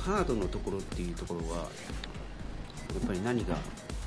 ハードのところっていうところはやっぱり何が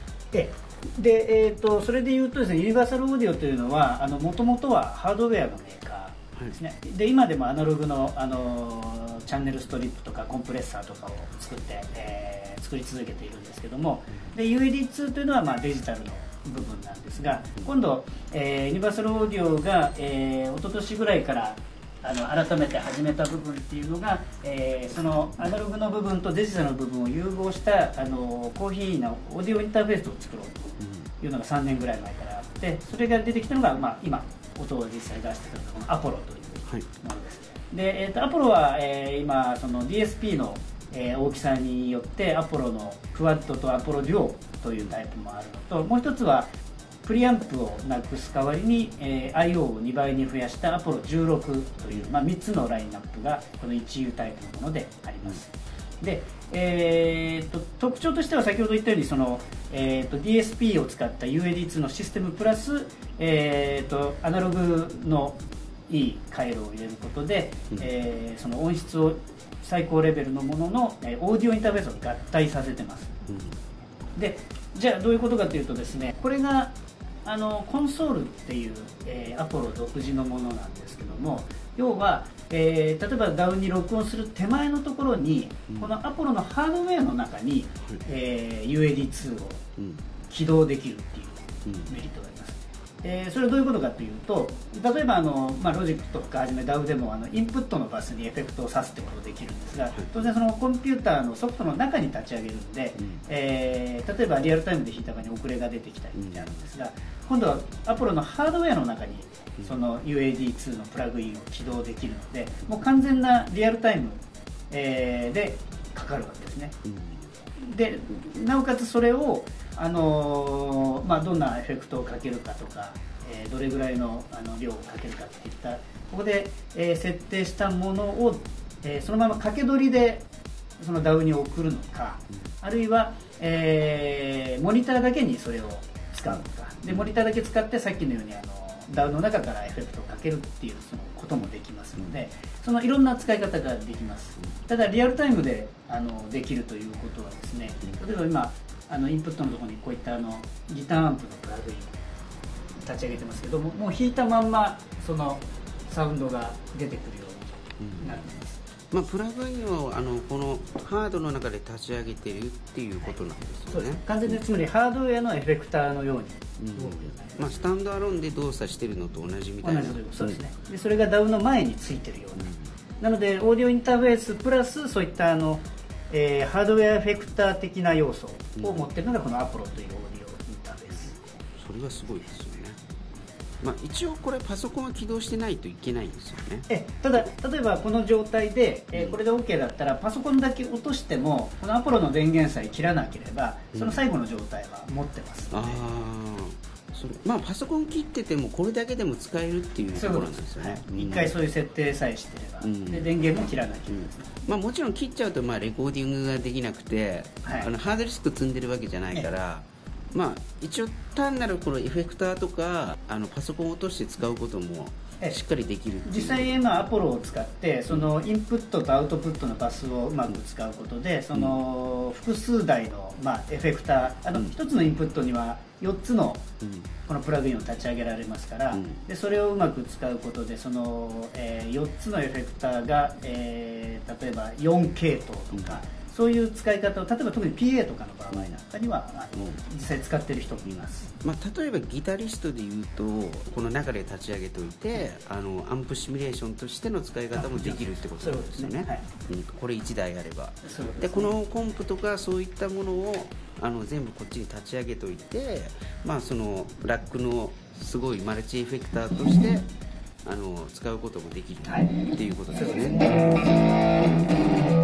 それでいうとですね、ユニバーサルオーディオというのはもともとはハードウェアのメーカーですね、で今でもアナログの、チャンネルストリップとかコンプレッサーとかを作って、作り続けているんですけども、で UAD2 というのは、デジタルの部分なんですが、今度、ユニバーサルオーディオが、一昨年ぐらいから改めて始めた部分っていうのが、そのアナログの部分とデジタルの部分を融合したコーヒーのオーディオインターフェースを作ろうというのが3年ぐらい前からあって、それが出てきたのが、今音を実際出してくるこのアポロというものです。で、アポロは、今その DSP の、大きさによってアポロのクワッドとアポロデュオというタイプもあるのと、もう一つはプリアンプをなくす代わりに、I/O を2倍に増やしたアポロ16という、3つのラインナップがこの 1U タイプのものであります。で、特徴としては先ほど言ったようにDSP を使った UAD2 のシステムプラス、アナログのいい回路を入れることで、その音質を最高レベルのものの、オーディオインターフェースを合体させてます。で、じゃあどういうことかというとですね、これがコンソールっていう、アポロ独自のものなんですけども、要は、例えばダウンに録音する手前のところに、このアポロのハードウェアの中に、UAD2 を起動できるっていうメリットがあります。それはどういうことかというと、例えばロジックとかはじめ DAW でもインプットのバスにエフェクトを挿すってことができるんですが、当然そのコンピューターのソフトの中に立ち上げるんで、例えばリアルタイムで弾いた場合に遅れが出てきたりってあるんですが、今度はアポロのハードウェアの中にその UAD2 のプラグインを起動できるので、もう完全なリアルタイム、でかかるわけですね。でなおかつそれをどんなエフェクトをかけるかとか、どれぐらいの量をかけるかっていったここで、設定したものを、そのまま掛け取りでその DAW に送るのか、あるいは、モニターだけにそれを使うのかで、モニターだけ使ってさっきのようにDAW の中からエフェクトをかけるっていうそのこともできますので、そのいろんな使い方ができます。ただリアルタイムでできるということはですね、例えば今インプットのところにこういったギターアンプのプラグイン立ち上げてますけども、もう弾いたまんまそのサウンドが出てくるようになってます。 プラグインをこのハードの中で立ち上げているっていうことなんですよね。 そうです。完全につまりハードウェアのエフェクターのように動くようになります。 スタンドアローンで動作してるのと同じみたいな。 そうですね。でそれが DAW の前についてるような、なのでオーディオインターフェースプラスそういったハードウェアエフェクター的な要素を持っているのがこのアポロというオーディオインターフェース。 それはすごいですよね。一応これパソコンは起動してないといけないんですよね。 ただ例えばこの状態で、これで OK だったらパソコンだけ落としてもこのアポロの電源さえ切らなければその最後の状態は持ってますので、 パソコン切っててもこれだけでも使えるっていうところなんですよね。 一回そういう設定さえしてれば、で電源も切らなきゃいけないですね。 もちろん切っちゃうとレコーディングができなくて、ハードディスク積んでるわけじゃないから、一応単なるこのエフェクターとかパソコンを落として使うこともしっかりできるっていう。 実際今アポロを使ってそのインプットとアウトプットのバスをうまく使うことで、その複数台のエフェクター1つのインプットには4つのこのプラグインを立ち上げられますから、でそれをうまく使うことでその、4つのエフェクターが、例えば4系統とか、そういう使い方を例えば特に PA とかの場合なんかには実際使ってる人もいます。 例えばギタリストでいうとこの中で立ち上げておいてアンプシミュレーションとしての使い方もできるってことなんですよね。これ1台あればでこのコンプとかそういったものを全部こっちに立ち上げておいて、そのラックのすごいマルチエフェクターとして使うこともできるっていうことですね。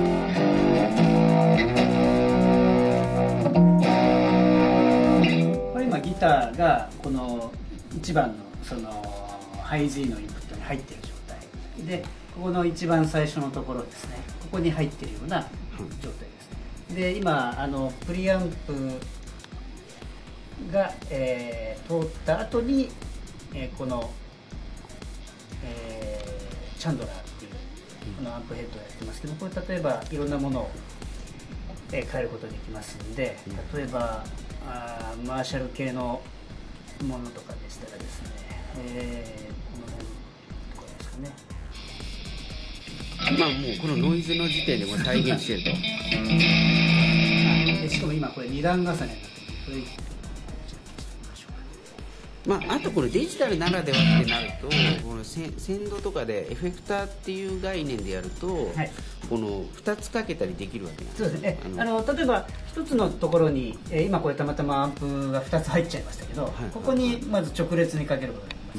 これ今ギターがこの1番のそのハイ G のインプットに入っている状態で、ここの一番最初のところですね、ここに入っているような状態です。で今プリアンプが、通った後に、この、チャンドラーっていうアンプヘッドをやってますけど、これ例えばいろんなものを変えることできますんで、例えばマーシャル系のものとかでしたらですね、この辺とかですかね。 まあもうこのノイズの時点でも再現してると。 でしかも今これ2段重ねになってる。これまあ、あとこれデジタルならではってなると、この線路とかでエフェクターっていう概念でやると、はい、この2つかけたりできるわけなんです。 そうですね。例えば1つのところに、今これたまたまアンプが2つ入っちゃいましたけど、はい、ここにまず直列にかけることができます。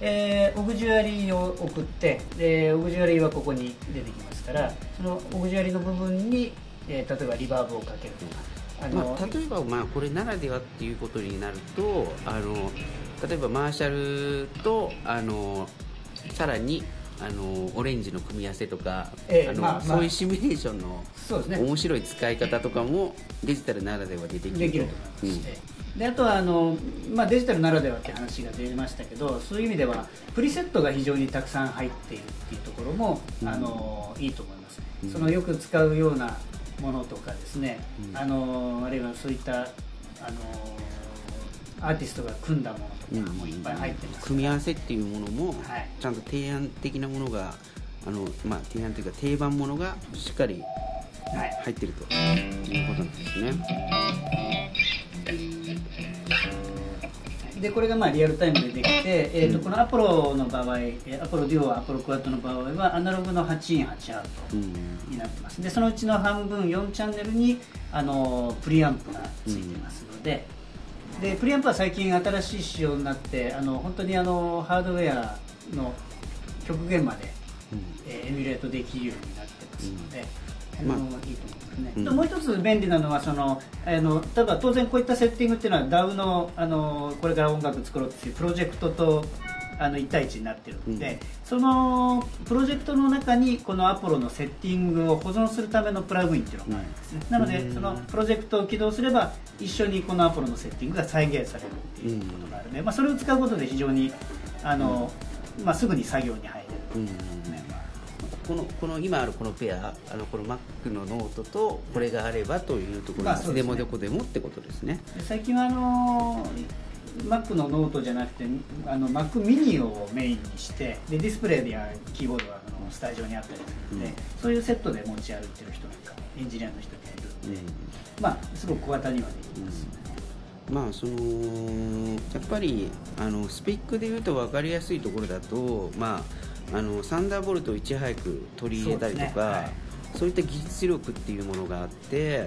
で、オグジュアリーを送って、オグジュアリーはここに出てきますから、そのオグジュアリーの部分に、例えばリバーブをかけるとか。 例えばこれならではっていうことになると、例えばマーシャルとさらにオレンジの組み合わせとか、そういうシミュレーションの面白い使い方とかもデジタルならではでできると思います。 であとはデジタルならではって話が出ましたけど、そういう意味ではプリセットが非常にたくさん入っているっていうところも、いいと思いますね。そのよく使うようなものとかですね、あるいはそういったアーティストが組んだものとかもいっぱい入ってます、 組み合わせっていうものも、ちゃんと提案的なものが提案というか定番ものがしっかり入ってるということなんですね。 でこれがリアルタイムでできて、このアポロの場合、アポロデュオ、アポロクワッドの場合はアナログの8イン8アウトになってます。でそのうちの半分4チャンネルにプリアンプがついてますので、プリアンプは最近新しい仕様になって、本当にハードウェアの極限まで、エミュレートできるようになってますので、いいと思いますね。もう一つ便利なのは例えば当然こういったセッティングっていうのは DAW のこれから音楽作ろうっていうプロジェクトと1対1になってるので、そのプロジェクトの中にこのアポロのセッティングを保存するためのプラグインっていうのがあるんですね。なのでそのプロジェクトを起動すれば一緒にこのアポロのセッティングが再現されるっていうことがあるので、それを使うことで非常にすぐに作業に入れる面はこの今あるこのペア、この Mac のノートとこれがあればというところで、いつでもどこでもってことですね。 最近はMac のノートじゃなくてMac mini をメインにしてディスプレイやキーボードはスタジオにあったりするので、そういうセットで持ち歩いてる人なんかエンジニアの人がいるので、すごく小型にはできます。 やっぱりスペックでいうと分かりやすいところだと、サンダーボルトをいち早く取り入れたりとか、そういった技術力っていうものがあって、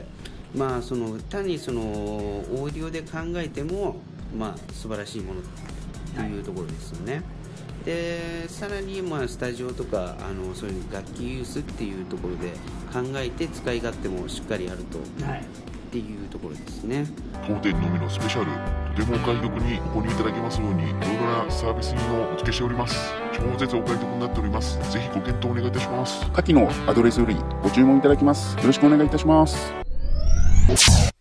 単にオーディオで考えても、素晴らしいものというところですよね。でさらにスタジオとかそういう楽器ユースっていうところで考えて使い勝手もしっかりあると、っていうところですね。 当店のみのスペシャル、とてもお買い得にご購入いただけますようにいろいろなサービス品をお付けしております。超絶お買い得になっております。ぜひご検討お願いいたします。 下記のアドレスよりご注文いただきます。よろしくお願いいたします。